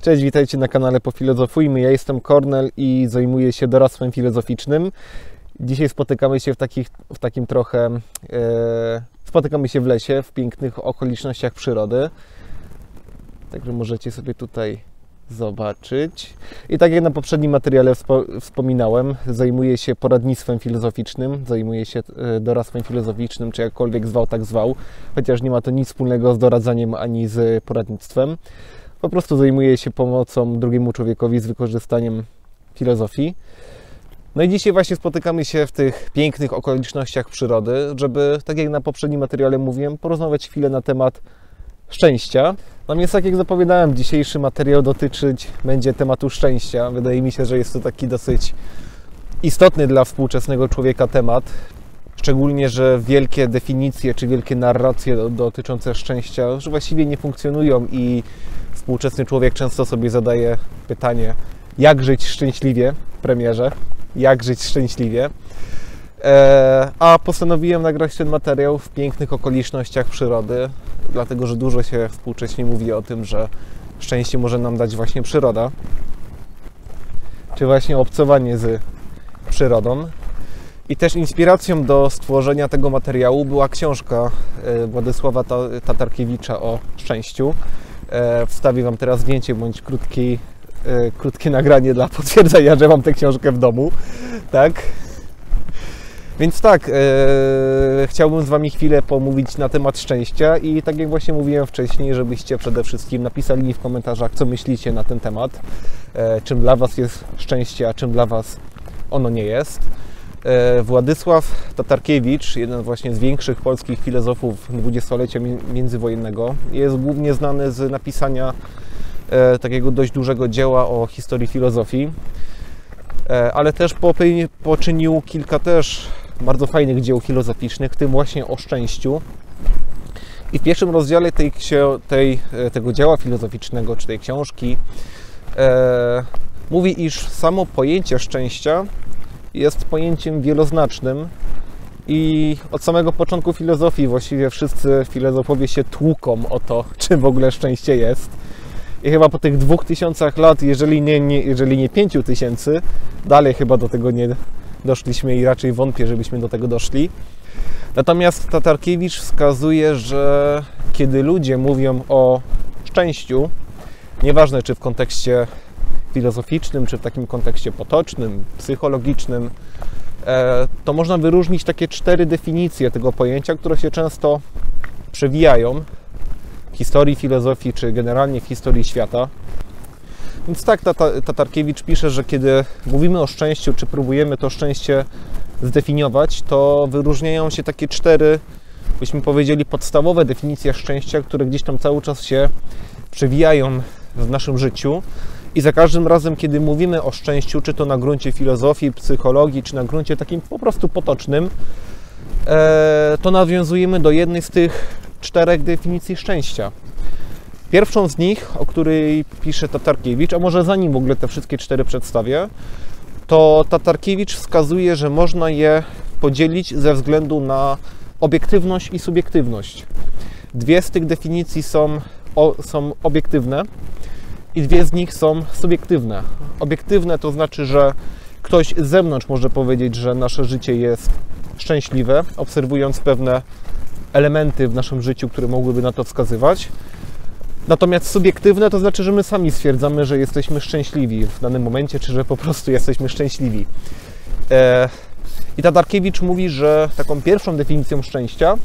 Cześć, witajcie na kanale Pofilozofujmy. Ja jestem Kornel i zajmuję się doradztwem filozoficznym. Dzisiaj spotykamy się spotykamy się w lesie, w pięknych okolicznościach przyrody. Także możecie sobie tutaj zobaczyć. I tak jak na poprzednim materiale wspominałem, zajmuję się poradnictwem filozoficznym, zajmuję się doradztwem filozoficznym, czy jakkolwiek zwał, tak zwał, chociaż nie ma to nic wspólnego z doradzaniem ani z poradnictwem. Po prostu zajmuję się pomocą drugiemu człowiekowi z wykorzystaniem filozofii. No i dzisiaj właśnie spotykamy się w tych pięknych okolicznościach przyrody, żeby, tak jak na poprzednim materiale mówiłem, porozmawiać chwilę na temat szczęścia. No więc tak jak zapowiadałem, dzisiejszy materiał dotyczyć będzie tematu szczęścia. Wydaje mi się, że jest to taki dosyć istotny dla współczesnego człowieka temat. Szczególnie, że wielkie definicje czy wielkie narracje dotyczące szczęścia już właściwie nie funkcjonują i współczesny człowiek często sobie zadaje pytanie, jak żyć szczęśliwie, premierze, jak żyć szczęśliwie. A postanowiłem nagrać ten materiał w pięknych okolicznościach przyrody, dlatego że dużo się współcześnie mówi o tym, że szczęście może nam dać właśnie przyroda, czy właśnie obcowanie z przyrodą. I też inspiracją do stworzenia tego materiału była książka Władysława Tatarkiewicza o szczęściu. Wstawię Wam teraz zdjęcie bądź krótkie nagranie dla potwierdzenia, że mam tę książkę w domu. Tak? Więc tak, chciałbym z Wami chwilę pomówić na temat szczęścia i tak jak właśnie mówiłem wcześniej, żebyście przede wszystkim napisali mi w komentarzach, co myślicie na ten temat, czym dla Was jest szczęście, a czym dla Was ono nie jest. Władysław Tatarkiewicz, jeden właśnie z większych polskich filozofów dwudziestolecia międzywojennego, jest głównie znany z napisania takiego dość dużego dzieła o historii filozofii, ale też poczynił kilka też bardzo fajnych dzieł filozoficznych, w tym właśnie o szczęściu. I w pierwszym rozdziale tego dzieła filozoficznego, czy tej książki, mówi, iż samo pojęcie szczęścia jest pojęciem wieloznacznym i od samego początku filozofii właściwie wszyscy filozofowie się tłuką o to, czym w ogóle szczęście jest. I chyba po tych 2000 lat, jeżeli nie 5000, dalej chyba do tego nie doszliśmy i raczej wątpię, żebyśmy do tego doszli. Natomiast Tatarkiewicz wskazuje, że kiedy ludzie mówią o szczęściu, nieważne czy w kontekście filozoficznym, czy w takim kontekście potocznym, psychologicznym, to można wyróżnić takie 4 definicje tego pojęcia, które się często przewijają w historii filozofii, czy generalnie w historii świata. Więc tak, Tatarkiewicz pisze, że kiedy mówimy o szczęściu, czy próbujemy to szczęście zdefiniować, to wyróżniają się takie 4, byśmy powiedzieli, podstawowe definicje szczęścia, które gdzieś tam cały czas się przewijają w naszym życiu. I za każdym razem, kiedy mówimy o szczęściu, czy to na gruncie filozofii, psychologii, czy na gruncie takim po prostu potocznym, to nawiązujemy do jednej z tych 4 definicji szczęścia. Pierwszą z nich, o której pisze Tatarkiewicz, a może zanim w ogóle te wszystkie 4 przedstawię, to Tatarkiewicz wskazuje, że można je podzielić ze względu na obiektywność i subiektywność. 2 z tych definicji są obiektywne i 2 z nich są subiektywne. Obiektywne to znaczy, że ktoś z zewnątrz może powiedzieć, że nasze życie jest szczęśliwe, obserwując pewne elementy w naszym życiu, które mogłyby na to wskazywać. Natomiast subiektywne to znaczy, że my sami stwierdzamy, że jesteśmy szczęśliwi w danym momencie, czy że po prostu jesteśmy szczęśliwi. I Tatarkiewicz mówi, że taką pierwszą definicją szczęścia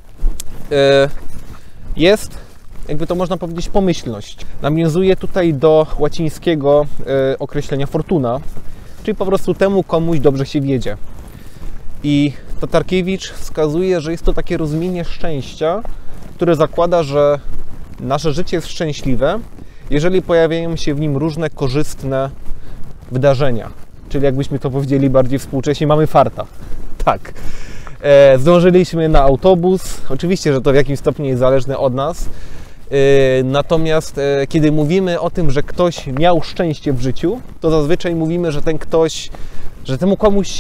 jest, jakby to można powiedzieć, pomyślność. Nawiązuje tutaj do łacińskiego określenia fortuna, czyli po prostu temu komuś dobrze się wiedzie. I Tatarkiewicz wskazuje, że jest to takie rozumienie szczęścia, które zakłada, że nasze życie jest szczęśliwe, jeżeli pojawiają się w nim różne korzystne wydarzenia. Czyli jakbyśmy to powiedzieli bardziej współcześnie, mamy farta. Tak. Zdążyliśmy na autobus. Oczywiście, że to w jakimś stopniu jest zależne od nas. Natomiast kiedy mówimy o tym, że ktoś miał szczęście w życiu, to zazwyczaj mówimy, że ten ktoś, że temu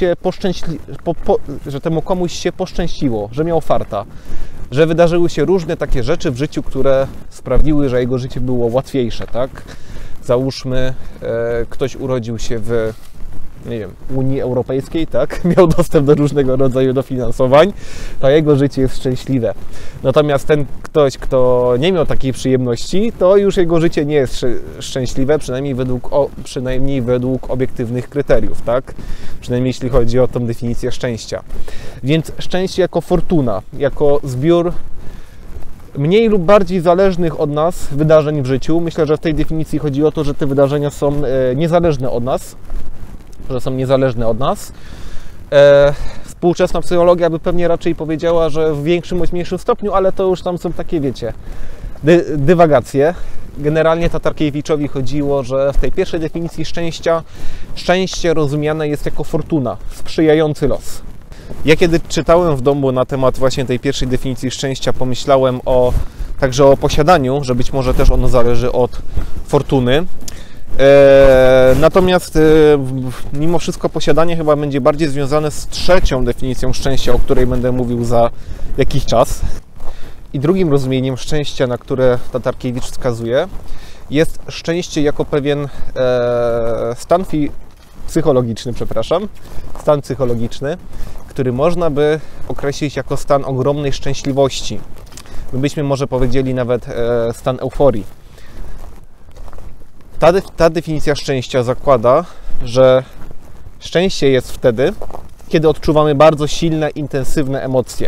komuś się poszczęściło, że miał farta, że wydarzyły się różne takie rzeczy w życiu, które sprawiły, że jego życie było łatwiejsze, tak? załóżmy, ktoś urodził się w, nie wiem, Unii Europejskiej, tak? Miał dostęp do różnego rodzaju dofinansowań, to jego życie jest szczęśliwe. Natomiast ten ktoś, kto nie miał takiej przyjemności, to już jego życie nie jest szczęśliwe, przynajmniej według obiektywnych kryteriów, tak? Przynajmniej jeśli chodzi o tą definicję szczęścia. Więc szczęście jako fortuna, jako zbiór mniej lub bardziej zależnych od nas wydarzeń w życiu. Myślę, że w tej definicji chodzi o to, że te wydarzenia są niezależne od nas, Współczesna psychologia by pewnie raczej powiedziała, że w większym bądź mniejszym stopniu, ale to już tam są takie, wiecie, dywagacje. Generalnie Tatarkiewiczowi chodziło, że w tej pierwszej definicji szczęście rozumiane jest jako fortuna, sprzyjający los. Ja kiedy czytałem w domu na temat właśnie tej pierwszej definicji szczęścia, pomyślałem także o posiadaniu, że być może też ono zależy od fortuny. Natomiast mimo wszystko posiadanie chyba będzie bardziej związane z trzecią definicją szczęścia, o której będę mówił za jakiś czas. I drugim rozumieniem szczęścia, na które Tatarkiewicz wskazuje, jest szczęście jako pewien stan psychologiczny, który można by określić jako stan ogromnej szczęśliwości. My byśmy może powiedzieli nawet stan euforii. Ta definicja szczęścia zakłada, że szczęście jest wtedy, kiedy odczuwamy bardzo silne, intensywne emocje.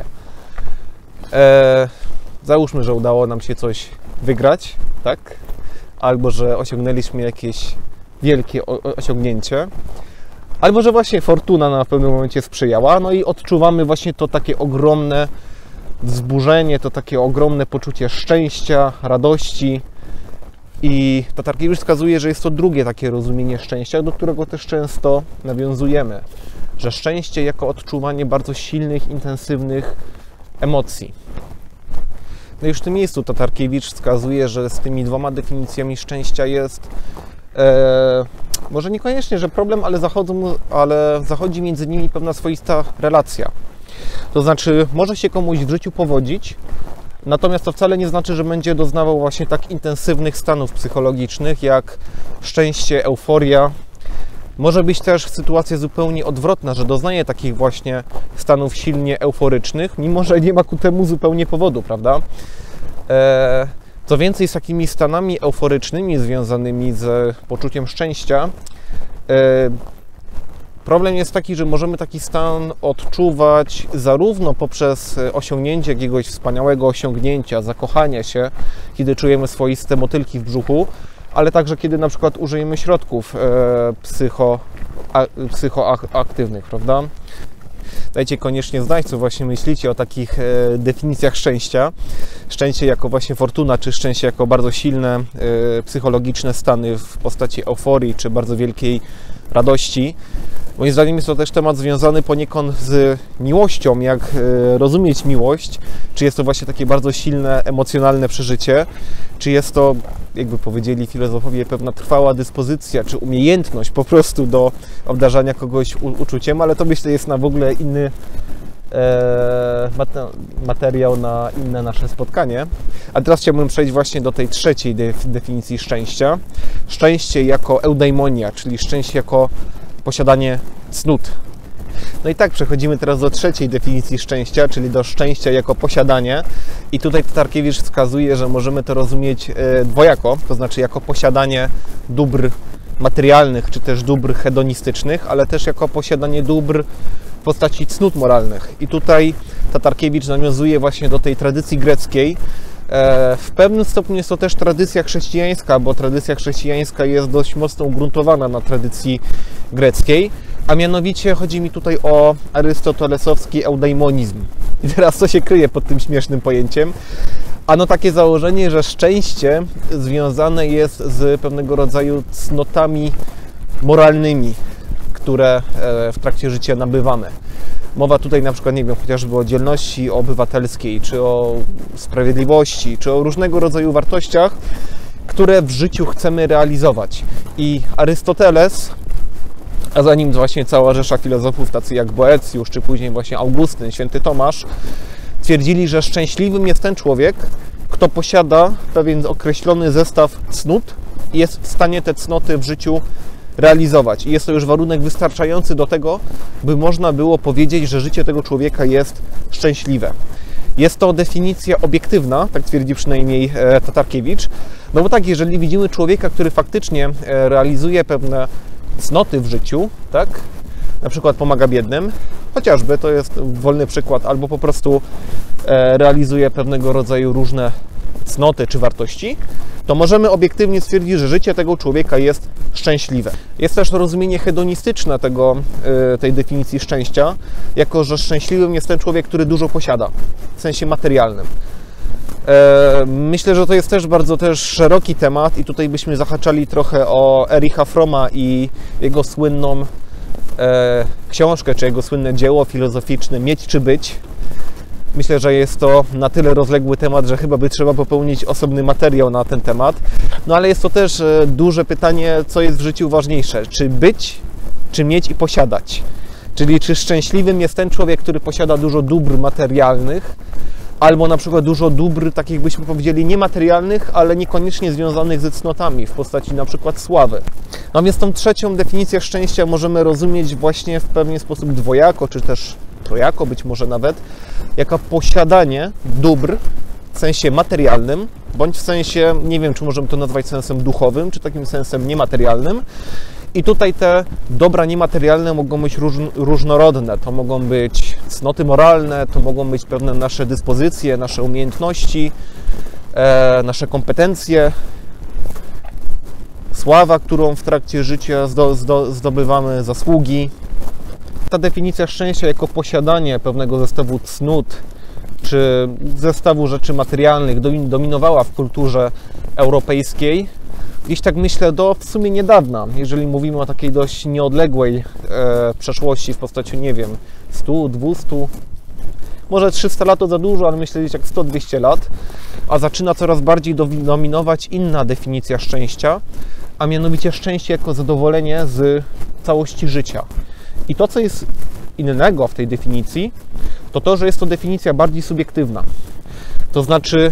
Załóżmy, że udało nam się coś wygrać, tak? Albo że osiągnęliśmy jakieś wielkie osiągnięcie, albo że właśnie fortuna na pewnym momencie sprzyjała, no i odczuwamy właśnie to takie ogromne wzburzenie, to takie ogromne poczucie szczęścia, radości. I Tatarkiewicz wskazuje, że jest to drugie takie rozumienie szczęścia, do którego też często nawiązujemy, że szczęście jako odczuwanie bardzo silnych, intensywnych emocji. No i już w tym miejscu Tatarkiewicz wskazuje, że z tymi dwoma definicjami szczęścia jest może niekoniecznie, że problem, ale zachodzi między nimi pewna swoista relacja. To znaczy, może się komuś w życiu powodzić, natomiast to wcale nie znaczy, że będzie doznawał właśnie tak intensywnych stanów psychologicznych jak szczęście, euforia. Może być też sytuacja zupełnie odwrotna, że doznaje takich właśnie stanów silnie euforycznych, mimo że nie ma ku temu zupełnie powodu, prawda? Co więcej, z takimi stanami euforycznymi związanymi z poczuciem szczęścia, problem jest taki, że możemy taki stan odczuwać zarówno poprzez osiągnięcie jakiegoś wspaniałego osiągnięcia, zakochania się, kiedy czujemy swoiste motylki w brzuchu, ale także kiedy na przykład użyjemy środków psychoaktywnych, prawda? Dajcie koniecznie znać, co właśnie myślicie o takich definicjach szczęścia. Szczęście jako właśnie fortuna, czy szczęście jako bardzo silne psychologiczne stany w postaci euforii, czy bardzo wielkiej radości. Moim zdaniem jest to też temat związany poniekąd z miłością, jak rozumieć miłość, czy jest to właśnie takie bardzo silne, emocjonalne przeżycie, czy jest to, jakby powiedzieli filozofowie, pewna trwała dyspozycja, czy umiejętność po prostu do obdarzania kogoś uczuciem, ale to myślę jest na w ogóle inny materiał na inne nasze spotkanie. A teraz chciałbym przejść właśnie do tej trzeciej definicji szczęścia. Szczęście jako eudaimonia, czyli szczęście jako posiadanie cnót. No i tak, przechodzimy teraz do trzeciej definicji szczęścia, czyli do szczęścia jako posiadanie. I tutaj Tatarkiewicz wskazuje, że możemy to rozumieć dwojako, to znaczy jako posiadanie dóbr materialnych, czy też dóbr hedonistycznych, ale też jako posiadanie dóbr w postaci cnót moralnych. I tutaj Tatarkiewicz nawiązuje właśnie do tej tradycji greckiej. W pewnym stopniu jest to też tradycja chrześcijańska, bo tradycja chrześcijańska jest dość mocno ugruntowana na tradycji greckiej, a mianowicie chodzi mi tutaj o arystotelesowski eudaimonizm. I teraz co się kryje pod tym śmiesznym pojęciem? Ano takie założenie, że szczęście związane jest z pewnego rodzaju cnotami moralnymi, które w trakcie życia nabywamy. Mowa tutaj na przykład, nie wiem, chociażby o dzielności obywatelskiej, czy o sprawiedliwości, czy o różnego rodzaju wartościach, które w życiu chcemy realizować. I Arystoteles, a za nim właśnie cała rzesza filozofów, tacy jak Boecjusz, czy później właśnie Augustyn, święty Tomasz, twierdzili, że szczęśliwym jest ten człowiek, kto posiada pewien określony zestaw cnót, i jest w stanie te cnoty w życiu realizować. I jest to już warunek wystarczający do tego, by można było powiedzieć, że życie tego człowieka jest szczęśliwe. Jest to definicja obiektywna, tak twierdzi przynajmniej Tatarkiewicz. No bo tak, jeżeli widzimy człowieka, który faktycznie realizuje pewne cnoty w życiu, tak, na przykład pomaga biednym, chociażby, to jest wolny przykład, albo po prostu realizuje pewnego rodzaju różne cnoty czy wartości, to możemy obiektywnie stwierdzić, że życie tego człowieka jest szczęśliwe. Jest też rozumienie hedonistyczne tej definicji szczęścia, jako że szczęśliwym jest ten człowiek, który dużo posiada, w sensie materialnym. Myślę, że to jest też bardzo szeroki temat i tutaj byśmy zahaczali trochę o Ericha Fromma i jego słynną książkę, czy jego słynne dzieło filozoficzne Mieć czy być. Myślę, że jest to na tyle rozległy temat, że chyba by trzeba popełnić osobny materiał na ten temat. No ale jest to też duże pytanie, co jest w życiu ważniejsze. Czy być, czy mieć i posiadać? Czyli czy szczęśliwym jest ten człowiek, który posiada dużo dóbr materialnych, albo na przykład dużo dóbr, takich byśmy powiedzieli, niematerialnych, ale niekoniecznie związanych ze cnotami, w postaci na przykład sławy. No więc tą trzecią definicję szczęścia możemy rozumieć właśnie w pewien sposób dwojako, czy też trojako być może nawet, jako posiadanie dóbr w sensie materialnym, bądź w sensie, nie wiem, czy możemy to nazwać sensem duchowym, czy takim sensem niematerialnym. I tutaj te dobra niematerialne mogą być różnorodne. To mogą być cnoty moralne, to mogą być pewne nasze dyspozycje, nasze umiejętności, nasze kompetencje, sława, którą w trakcie życia zdobywamy, zasługi. Ta definicja szczęścia jako posiadanie pewnego zestawu cnót czy zestawu rzeczy materialnych dominowała w kulturze europejskiej. Gdzieś tak myślę do w sumie niedawna, jeżeli mówimy o takiej dość nieodległej przeszłości w postaci, nie wiem, 100, 200, może 300 lat to za dużo, ale myślę gdzieś jak 100-200 lat, a zaczyna coraz bardziej dominować inna definicja szczęścia, a mianowicie szczęście jako zadowolenie z całości życia. I to, co jest innego w tej definicji, to to, że jest to definicja bardziej subiektywna. To znaczy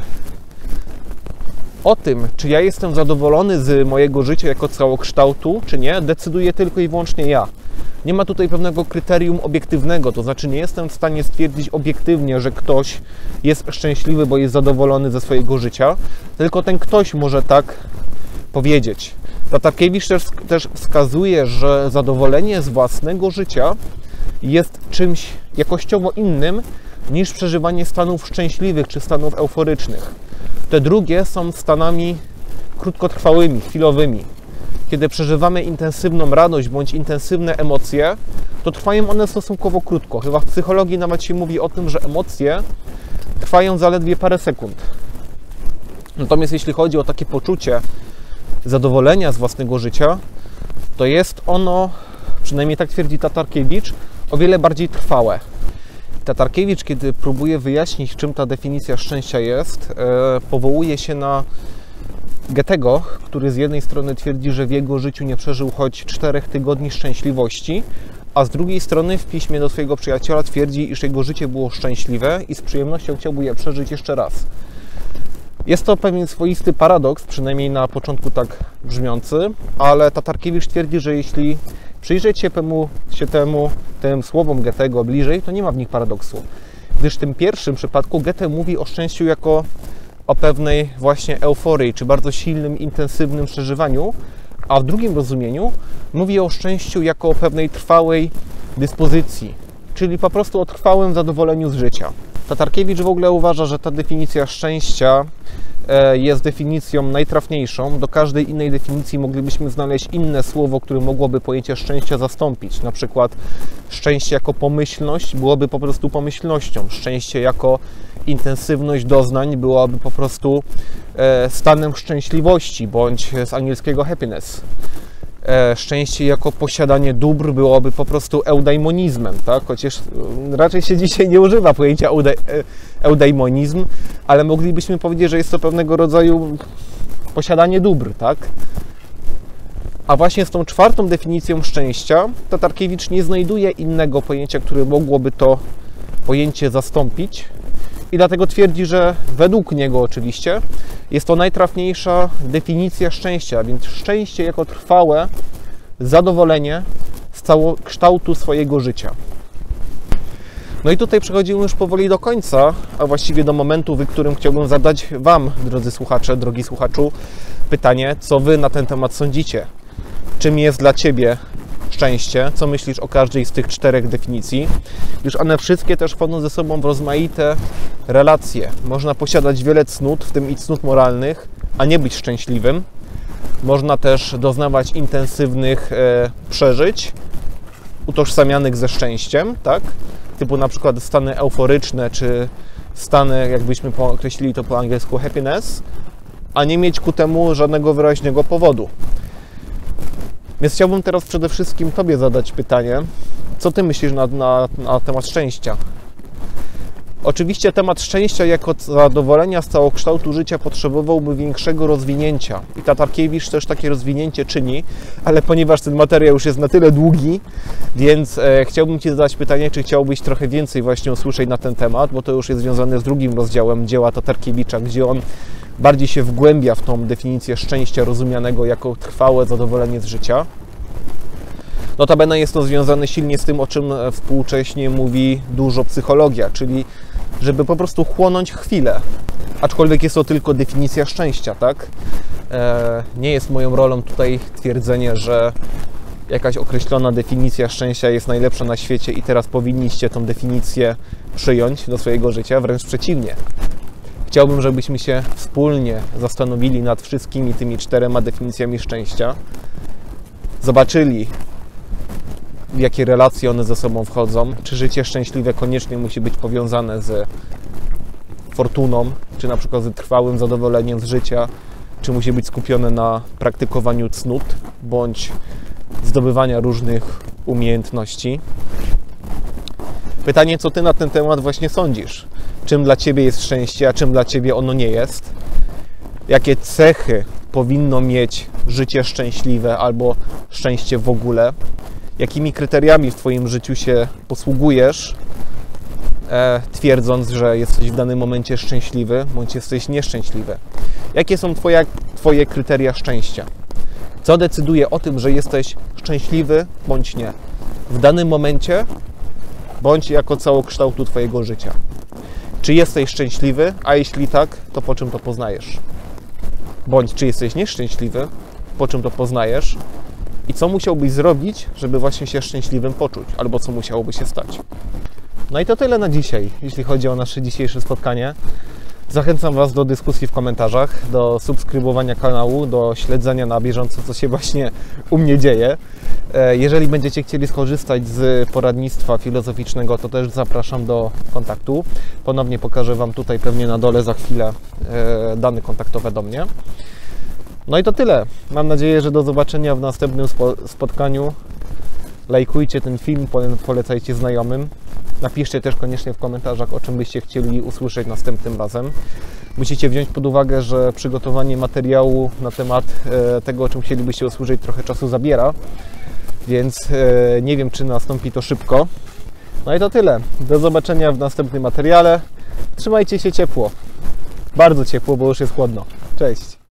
o tym, czy ja jestem zadowolony z mojego życia jako całokształtu, czy nie, decyduję tylko i wyłącznie ja. Nie ma tutaj pewnego kryterium obiektywnego, to znaczy nie jestem w stanie stwierdzić obiektywnie, że ktoś jest szczęśliwy, bo jest zadowolony ze swojego życia, tylko ten ktoś może tak powiedzieć. Tatarkiewicz też wskazuje, że zadowolenie z własnego życia jest czymś jakościowo innym niż przeżywanie stanów szczęśliwych czy stanów euforycznych. Te drugie są stanami krótkotrwałymi, chwilowymi. Kiedy przeżywamy intensywną radość bądź intensywne emocje, to trwają one stosunkowo krótko. Chyba w psychologii nawet się mówi o tym, że emocje trwają zaledwie parę sekund. Natomiast jeśli chodzi o takie poczucie zadowolenia z własnego życia, to jest ono, przynajmniej tak twierdzi Tatarkiewicz, o wiele bardziej trwałe. Tatarkiewicz, kiedy próbuje wyjaśnić, czym ta definicja szczęścia jest, powołuje się na Goethego, który z jednej strony twierdzi, że w jego życiu nie przeżył choć 4 tygodni szczęśliwości, a z drugiej strony w piśmie do swojego przyjaciela twierdzi, iż jego życie było szczęśliwe i z przyjemnością chciałby je przeżyć jeszcze raz. Jest to pewien swoisty paradoks, przynajmniej na początku tak brzmiący, ale Tatarkiewicz twierdzi, że jeśli przyjrzeć się tym słowom Goethego bliżej, to nie ma w nich paradoksu. Gdyż w tym pierwszym przypadku Goethe mówi o szczęściu jako o pewnej właśnie euforii, czy bardzo silnym, intensywnym przeżywaniu, a w drugim rozumieniu mówi o szczęściu jako o pewnej trwałej dyspozycji, czyli po prostu o trwałym zadowoleniu z życia. Tatarkiewicz w ogóle uważa, że ta definicja szczęścia jest definicją najtrafniejszą. Do każdej innej definicji moglibyśmy znaleźć inne słowo, które mogłoby pojęcie szczęścia zastąpić. Na przykład szczęście jako pomyślność byłoby po prostu pomyślnością. Szczęście jako intensywność doznań byłaby po prostu stanem szczęśliwości, bądź z angielskiego happiness. Szczęście jako posiadanie dóbr byłoby po prostu eudaimonizmem, tak? Chociaż raczej się dzisiaj nie używa pojęcia eudaimonizm, ale moglibyśmy powiedzieć, że jest to pewnego rodzaju posiadanie dóbr, tak? A właśnie z tą czwartą definicją szczęścia Tatarkiewicz nie znajduje innego pojęcia, które mogłoby to pojęcie zastąpić. I dlatego twierdzi, że według niego oczywiście jest to najtrafniejsza definicja szczęścia, więc szczęście jako trwałe zadowolenie z całokształtu swojego życia. No i tutaj przechodzimy już powoli do końca, a właściwie do momentu, w którym chciałbym zadać Wam, drodzy słuchacze, drogi słuchaczu, pytanie, co Wy na ten temat sądzicie? Czym jest dla Ciebie szczęście? Co myślisz o każdej z tych 4 definicji? Już one wszystkie też wchodzą ze sobą w rozmaite relacje. Można posiadać wiele cnót, w tym i cnót moralnych, a nie być szczęśliwym. Można też doznawać intensywnych przeżyć, utożsamianych ze szczęściem, tak? Typu na przykład stany euforyczne, czy stany, jakbyśmy określili to po angielsku, happiness, a nie mieć ku temu żadnego wyraźnego powodu. Więc chciałbym teraz przede wszystkim Tobie zadać pytanie, co Ty myślisz na temat szczęścia? Oczywiście temat szczęścia jako zadowolenia z całokształtu życia potrzebowałby większego rozwinięcia i Tatarkiewicz też takie rozwinięcie czyni, ale ponieważ ten materiał już jest na tyle długi, więc chciałbym Ci zadać pytanie, czy chciałbyś trochę więcej właśnie usłyszeć na ten temat, bo to już jest związane z drugim rozdziałem dzieła Tatarkiewicza, gdzie on bardziej się wgłębia w tą definicję szczęścia rozumianego jako trwałe zadowolenie z życia. Notabene jest to związane silnie z tym, o czym współcześnie mówi dużo psychologia, czyli żeby po prostu chłonąć chwilę. Aczkolwiek jest to tylko definicja szczęścia, tak? Nie jest moją rolą tutaj twierdzenie, że jakaś określona definicja szczęścia jest najlepsza na świecie i teraz powinniście tą definicję przyjąć do swojego życia, wręcz przeciwnie. Chciałbym, żebyśmy się wspólnie zastanowili nad wszystkimi tymi 4 definicjami szczęścia, zobaczyli, w jakie relacje one ze sobą wchodzą, czy życie szczęśliwe koniecznie musi być powiązane z fortuną, czy na przykład z trwałym zadowoleniem z życia, czy musi być skupione na praktykowaniu cnót, bądź zdobywania różnych umiejętności. Pytanie, co Ty na ten temat właśnie sądzisz? Czym dla Ciebie jest szczęście, a czym dla Ciebie ono nie jest? Jakie cechy powinno mieć życie szczęśliwe albo szczęście w ogóle? Jakimi kryteriami w Twoim życiu się posługujesz, twierdząc, że jesteś w danym momencie szczęśliwy, bądź jesteś nieszczęśliwy? Jakie są Twoje kryteria szczęścia? Co decyduje o tym, że jesteś szczęśliwy, bądź nie? W danym momencie, bądź jako całokształtu Twojego życia. Czy jesteś szczęśliwy, a jeśli tak, to po czym to poznajesz? Bądź czy jesteś nieszczęśliwy, po czym to poznajesz? I co musiałbyś zrobić, żeby właśnie się szczęśliwym poczuć? Albo co musiałoby się stać? No i to tyle na dzisiaj, jeśli chodzi o nasze dzisiejsze spotkanie. Zachęcam Was do dyskusji w komentarzach, do subskrybowania kanału, do śledzenia na bieżąco, co się właśnie u mnie dzieje. Jeżeli będziecie chcieli skorzystać z poradnictwa filozoficznego, to też zapraszam do kontaktu. Ponownie pokażę Wam tutaj pewnie na dole za chwilę dane kontaktowe do mnie. No i to tyle. Mam nadzieję, że do zobaczenia w następnym spotkaniu. Lajkujcie ten film, polecajcie znajomym. Napiszcie też koniecznie w komentarzach, o czym byście chcieli usłyszeć następnym razem. Musicie wziąć pod uwagę, że przygotowanie materiału na temat tego, o czym chcielibyście usłyszeć, trochę czasu zabiera, więc nie wiem, czy nastąpi to szybko. No i to tyle. Do zobaczenia w następnym materiale. Trzymajcie się ciepło. Bardzo ciepło, bo już jest chłodno. Cześć!